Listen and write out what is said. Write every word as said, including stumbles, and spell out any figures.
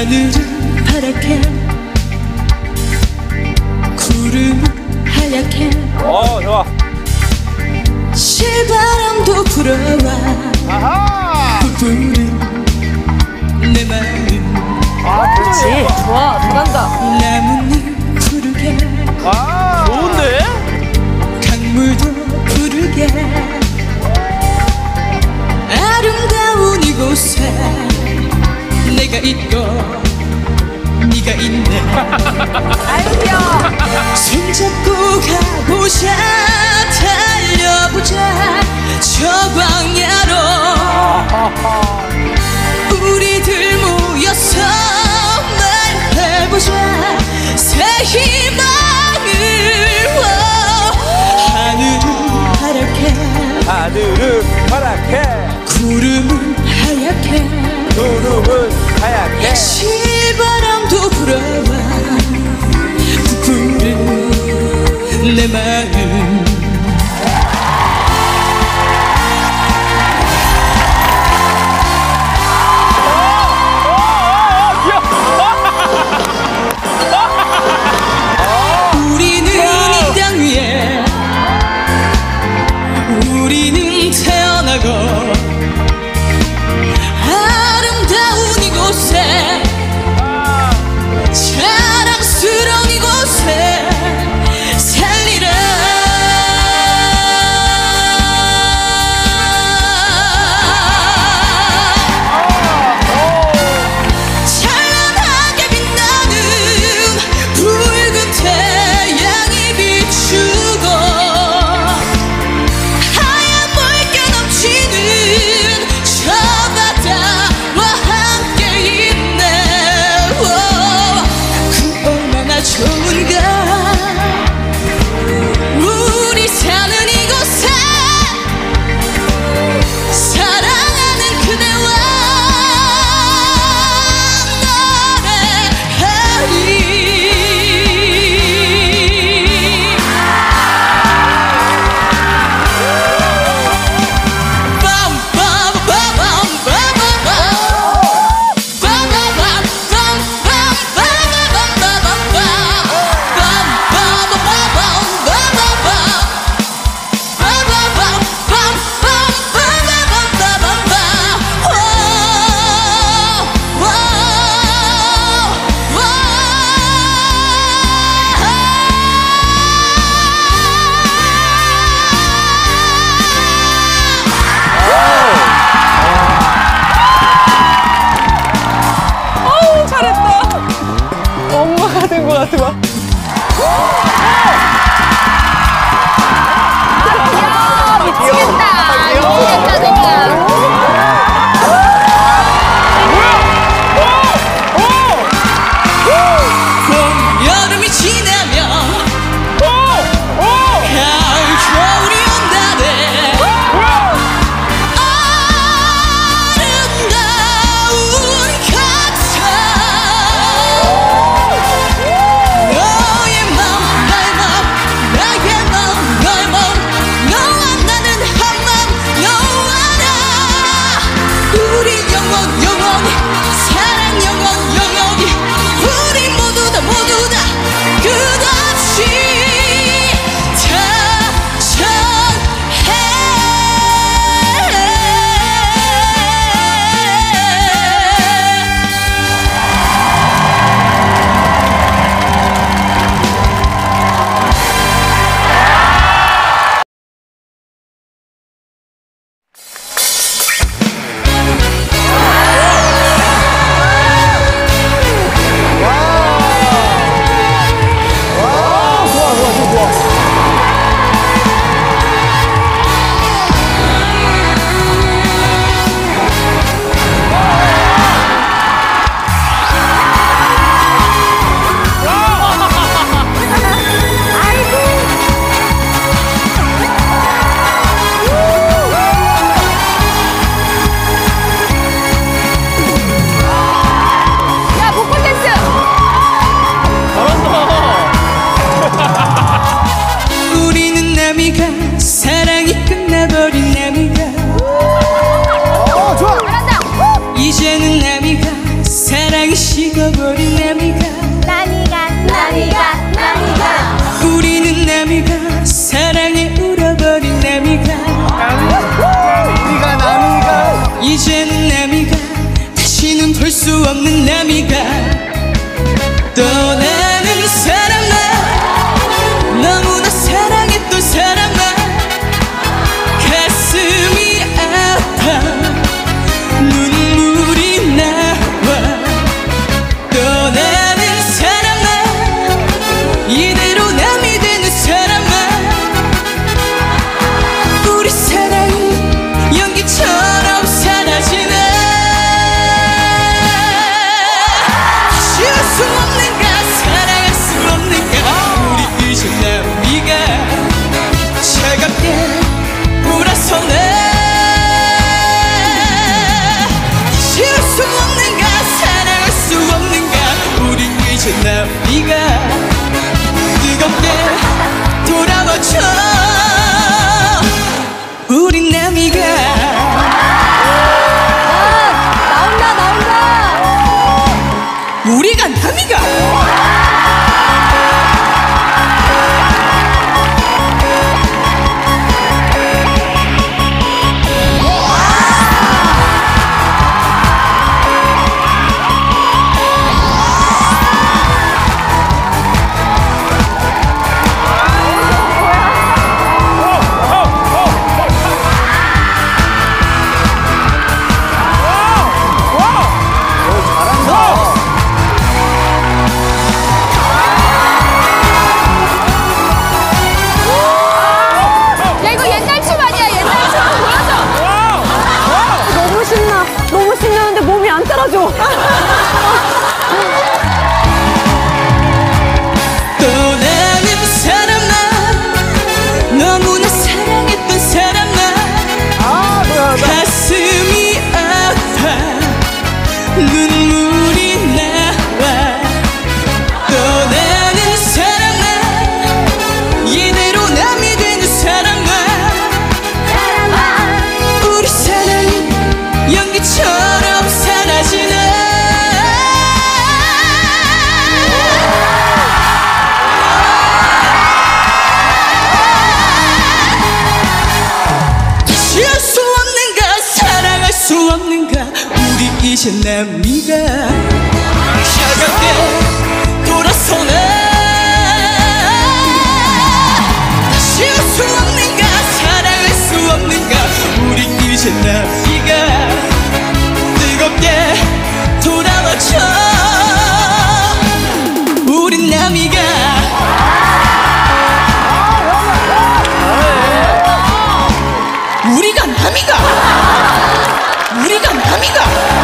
하늘은 파랗게 구름은 하얗게 어 좋아. 실바람도 불어와 아하. 부푸는 내 마음. 아 그렇지. 좋아, 잘한다. 나뭇잎 푸르게 아 좋은데? 강물도 푸르게 아름다운 이곳에 내가 있고 네가 있네. 아유 귀여워. 손잡고 가보자 달려보자 저 광야로 우리들 모여서 말해보자 새 희망을. 하늘은 파랗게 하늘은 파랗게 구름은 하얗게 구름은 하얗게 실바람도 불어와 부푸는 내 마음. 우리는 이 땅 위에 우리는 태어나고 아름다운 이곳에 자랑스러운 이곳에 살리라. 찬란하게 빛나는 붉은 태양이 비추고 하얀 붉게 넘치는 없는 나미가 떠나는 사람아 너무나 사랑했던 사람아 가슴이 아파 눈물이 나와 떠나는 사람아 이대로 남이 되는 사람아 우리 사랑이 연기처럼 사라지네 쉴 수 없는가 사랑할 수 없는가 우리 이제 나미가 차갑게 불어서네 쉴 수 없는가 사랑할 수 없는가 우리 이제 나미가 뜨겁게 돌아와줘 우리 나미가 나온다 나온다. 우리가 나미가 야 이거 옛날 춤 아니야 옛날 춤 보여줘. 너무 신나 너무 신나는데 몸이 안 따라줘. 떠나는 사람아 너무나 사랑했던 사람아 아, 뭐야, 나. 가슴이 아파 눈물이 나와 떠나는 사람아 이대로 남이 되는 사람아 우리 사랑이 연기처럼 사라지네 쉴 수 없는가 사랑할 수 없는가 우리 이제 나미가 차갑게 돌아서네 쉴 수 없는가 사랑할 수 없는가 우리 이제 나미가 뜨겁게 돌아와줘 우리 나미가 우리가 나미가 우리가 나미가